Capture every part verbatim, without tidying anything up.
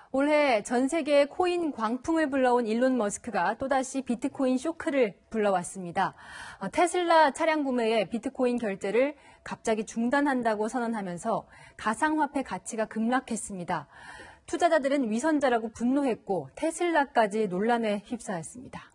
올해 전 세계 코인 광풍을 불러온 일론 머스크가 또다시 비트코인 쇼크를 불러왔습니다. 테슬라 차량 구매에 비트코인 결제를 갑자기 중단한다고 선언하면서 가상화폐 가치가 급락했습니다. 투자자들은 위선자라고 분노했고 테슬라까지 논란에 휩싸였습니다.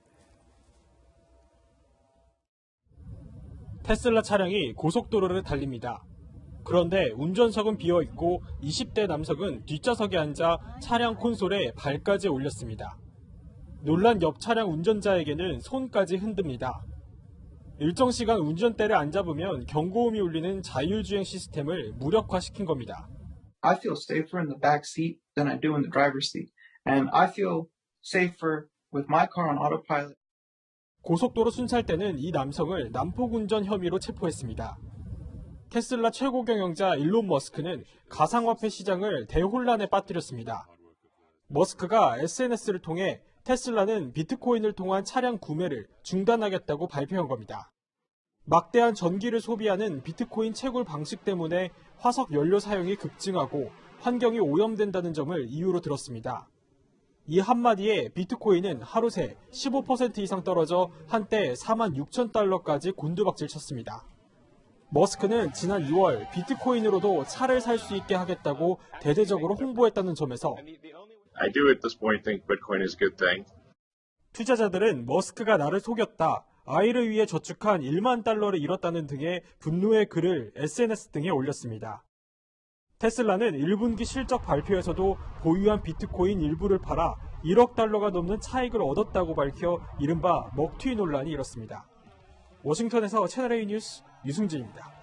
테슬라 차량이 고속도로를 달립니다. 그런데 운전석은 비어있고 이십 대 남성은 뒷좌석에 앉아 차량 콘솔에 발까지 올렸습니다. 놀란 옆 차량 운전자에게는 손까지 흔듭니다. 일정 시간 운전대를 안 잡으면 경고음이 울리는 자율주행 시스템을 무력화시킨 겁니다. I feel safer in the back seat than I do in the driver's seat. And I feel safer with my car on autopilot. 고속도로 순찰대는 이 남성을 난폭운전 혐의로 체포했습니다. 테슬라 최고 경영자 일론 머스크는 가상화폐 시장을 대혼란에 빠뜨렸습니다. 머스크가 에스엔에스를 통해 테슬라는 비트코인을 통한 차량 구매를 중단하겠다고 발표한 겁니다. 막대한 전기를 소비하는 비트코인 채굴 방식 때문에 화석 연료 사용이 급증하고 환경이 오염된다는 점을 이유로 들었습니다. 이 한마디에 비트코인은 하루 새 십오 퍼센트 이상 떨어져 한때 사만 육천 달러까지 곤두박질 쳤습니다. 머스크는 지난 이월 비트코인으로도 차를 살 수 있게 하겠다고 대대적으로 홍보했다는 점에서 I do at this point think Bitcoin is a good thing. 투자자들은 머스크가 나를 속였다, 아이를 위해 저축한 일만 달러를 잃었다는 등의 분노의 글을 에스엔에스 등에 올렸습니다. 테슬라는 일 분기 실적 발표에서도 보유한 비트코인 일부를 팔아 일억 달러가 넘는 차익을 얻었다고 밝혀 이른바 먹튀 논란이 일었습니다. 워싱턴에서 채널A 뉴스 유승진입니다.